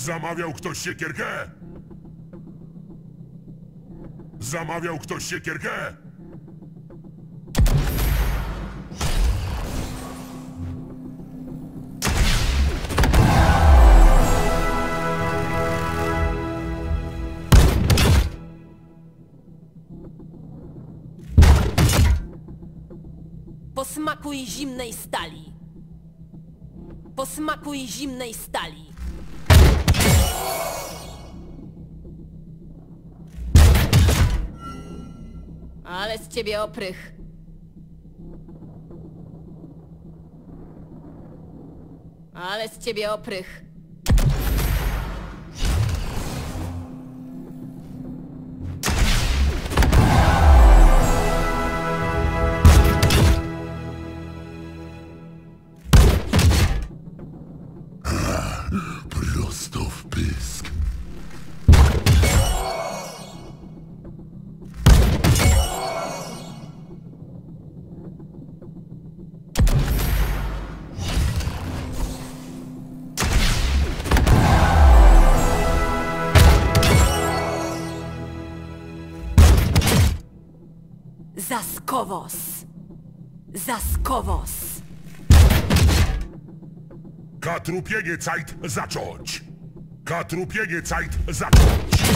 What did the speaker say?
Zamawiał ktoś siekierkę? Zamawiał ktoś siekierkę? Posmakuj zimnej stali. Posmakuj zimnej stali. Ale z ciebie oprych. Ale z ciebie oprych. Prosto w pysk. Zaskowos. Zaskowos. Katrupienie Zeit zacząć! Katrupienie Zeit zacząć!